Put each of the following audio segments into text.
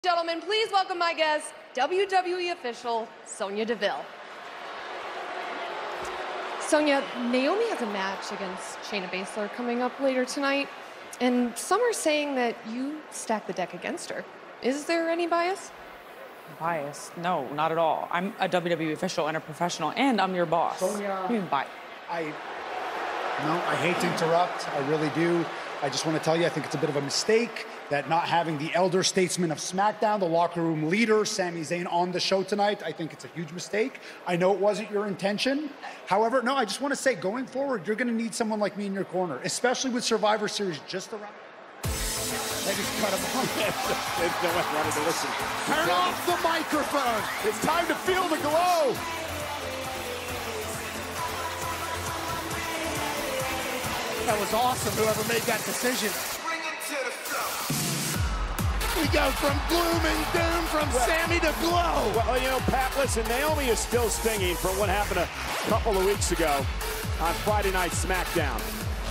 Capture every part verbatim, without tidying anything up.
Gentlemen, please welcome my guest, W W E official, Sonya DeVille. Sonya, Naomi has a match against Shayna Baszler coming up later tonight, and some are saying that you stacked the deck against her. Is there any bias? Bias? No, not at all. I'm a W W E official and a professional, and I'm your boss. Sonya, you mean bias? I, no, I hate to interrupt. I really do. I just want to tell you, I think it's a bit of a mistake that not having the elder statesman of SmackDown, the locker room leader, Sami Zayn, on the show tonight, I think it's a huge mistake. I know it wasn't your intention. However, no, I just want to say, going forward, you're going to need someone like me in your corner, especially with Survivor Series just around. They just cut him off. There's no one wanted to listen. Turn off the microphone. It's time to feel the glow. That was awesome, whoever made that decision. Bring it to the floor. We go from gloom and doom, from well, Sami to glow. Well, you know, Pat, listen, Naomi is still stinging from what happened a couple of weeks ago on Friday Night SmackDown.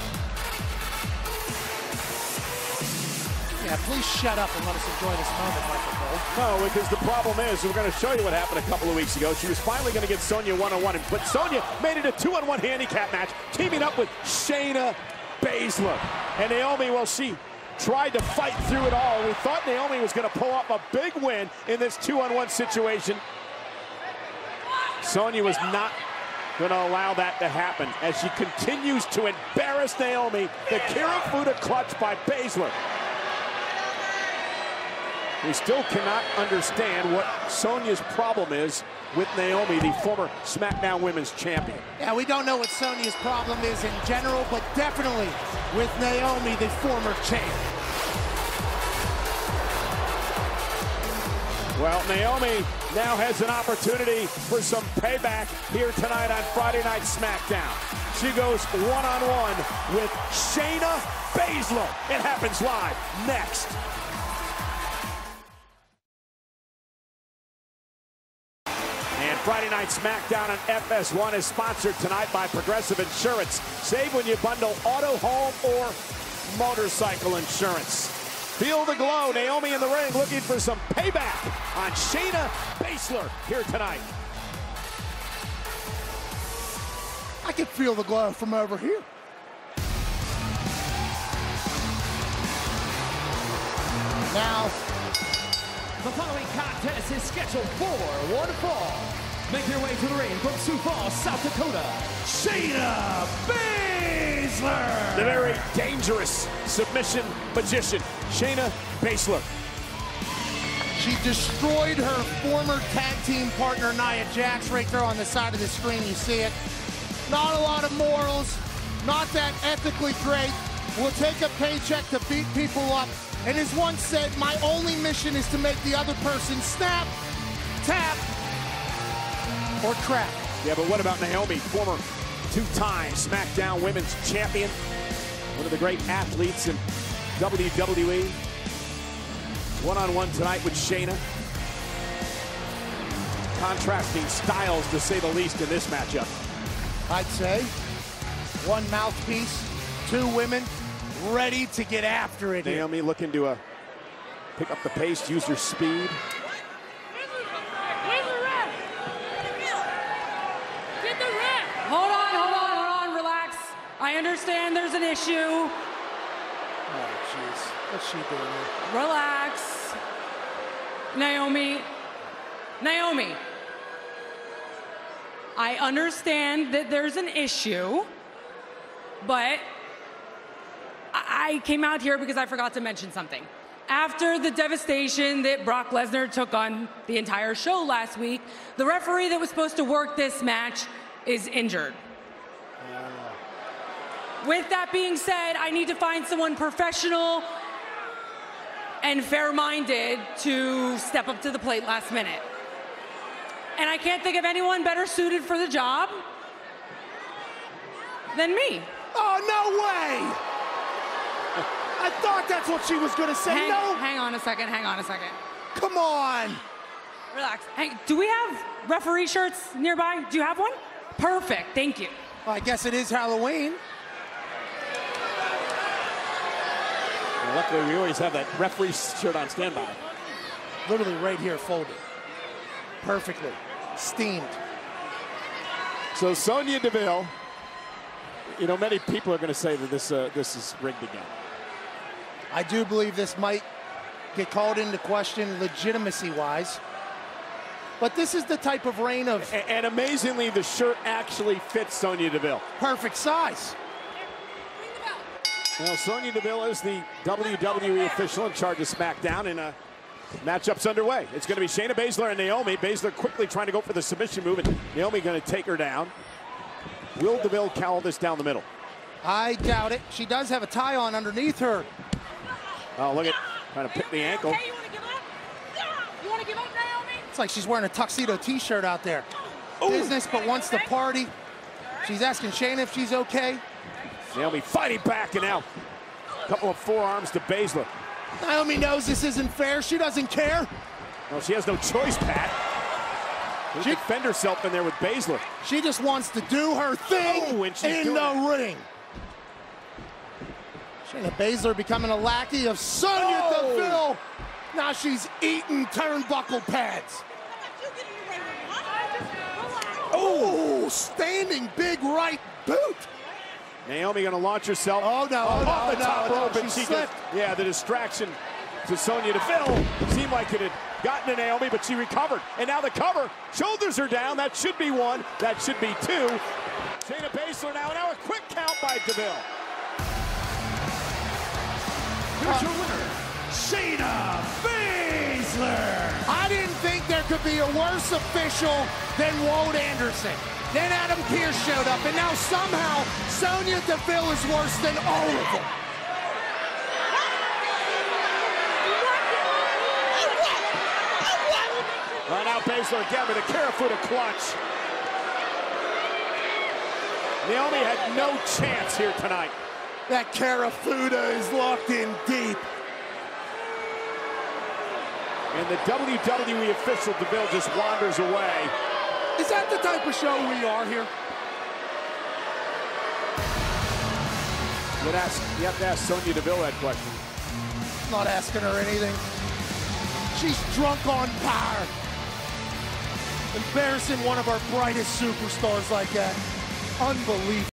Yeah, please shut up and let us enjoy this moment, Michael Cole. No, because the problem is, we're going to show you what happened a couple of weeks ago. She was finally going to get Sonya one-on-one, but Sonya made it a two-on-one handicap match, teaming up with Shayna Baszler. And Naomi, well, she tried to fight through it all. We thought Naomi was going to pull off a big win in this two-on-one situation. Sonya was not going to allow that to happen as she continues to embarrass Naomi. The Kirifuda clutch by Baszler. We still cannot understand what Sonya's problem is with Naomi, the former SmackDown Women's Champion. Yeah, we don't know what Sonya's problem is in general, but definitely with Naomi, the former champ. Well, Naomi now has an opportunity for some payback here tonight on Friday Night SmackDown. She goes one-on-one with Shayna Baszler. It happens live next. And Friday Night SmackDown on F S one is sponsored tonight by Progressive Insurance. Save when you bundle auto, home, or motorcycle insurance. Feel the glow. Naomi in the ring looking for some payback on Shayna Baszler here tonight. I can feel the glow from over here. Now, the following contest is scheduled for one fall. Make your way to the ring from Sioux Falls, South Dakota, Shayna Baszler. The very dangerous submission magician, Shayna Baszler. She destroyed her former tag team partner, Nia Jax, right there on the side of the screen. You see it. Not a lot of morals, not that ethically great. Will take a paycheck to beat people up. And as one said, my only mission is to make the other person snap, tap, or crack. Yeah, but what about Naomi, former two-time SmackDown Women's Champion, one of the great athletes in W W E. One-on-one tonight with Shayna. Contrasting styles, to say the least, in this matchup. I'd say one mouthpiece, two women, ready to get after it. Naomi here. Looking to uh, pick up the pace, use her speed. Hold on, hold on, hold on, relax. I understand there's an issue. Oh, jeez. What's she doing here? Relax. Naomi. Naomi. I understand that there's an issue, but I came out here because I forgot to mention something. After the devastation that Brock Lesnar took on the entire show last week, the referee that was supposed to work this match is injured. Uh. With that being said, I need to find someone professional and fair-minded to step up to the plate last minute. And I can't think of anyone better suited for the job than me. Oh, no way! I thought that's what she was going to say. Hang, no. Hang on a second, hang on a second. Come on. Relax. Hey, do we have referee shirts nearby? Do you have one? Perfect, thank you. Well, I guess it is Halloween. Well, luckily, we always have that referee shirt on standby. Literally right here, folded. Perfectly. Steamed. So Sonya DeVille, you know, many people are going to say that this uh, this is rigged again. I do believe this might get called into question legitimacy-wise. But this is the type of reign of... And, and amazingly, the shirt actually fits Sonya DeVille. Perfect size. Well, Sonya DeVille is the W W E official in charge of SmackDown, and uh, matchup's underway. It's going to be Shayna Baszler and Naomi. Baszler quickly trying to go for the submission move, and Naomi going to take her down. Will DeVille cowle this down the middle? I doubt it. She does have a tie on underneath her. Oh, look at trying to pick the ankle. Hey, you want to give up? You want to give up, Naomi? It's like she's wearing a tuxedo t-shirt out there. Ooh. Business, but wants to party. She's asking Shayna if she's okay. Naomi fighting back, and now a couple of forearms to Baszler. Naomi knows this isn't fair. She doesn't care. Well, she has no choice, Pat. She can defend herself in there with Baszler. She just wants to do her thing oh, and she's in the it. ring. Shayna Baszler becoming a lackey of Sonya oh. DeVille. Now she's eating turnbuckle pads. Oh, standing big right boot. Naomi going to launch herself oh, no, off no, the top no, rope, no, and she she slipped. Just, yeah, the distraction to Sonya DeVille seemed like it had gotten to Naomi, but she recovered. And now the cover, shoulders are down. That should be one. That should be two. Shayna Baszler now, now a quick count by DeVille. Here's your winner, Shayna Baszler. I didn't think there could be a worse official than Walt Anderson. Then Adam Pearce showed up, and now somehow Sonya DeVille is worse than all of them. Well, now Baszler again with a Karafuda clutch. Naomi had no chance here tonight. That Karafuda is locked in deep. And the W W E official DeVille just wanders away. Is that the type of show we are here? You, ask, you have to ask Sonya DeVille that question. Not asking her anything. She's drunk on power. Embarrassing one of our brightest superstars like that. Unbelievable.